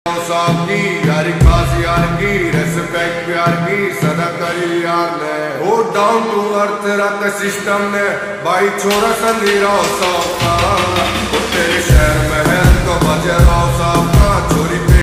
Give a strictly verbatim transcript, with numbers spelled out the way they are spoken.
साहब की यारी खास यार की रेस्पेक्ट प्यार की सदा करी यार ने वो डाउन टू अर्थ रख सिस्टम ने भाई छोरा संधीराव साहब का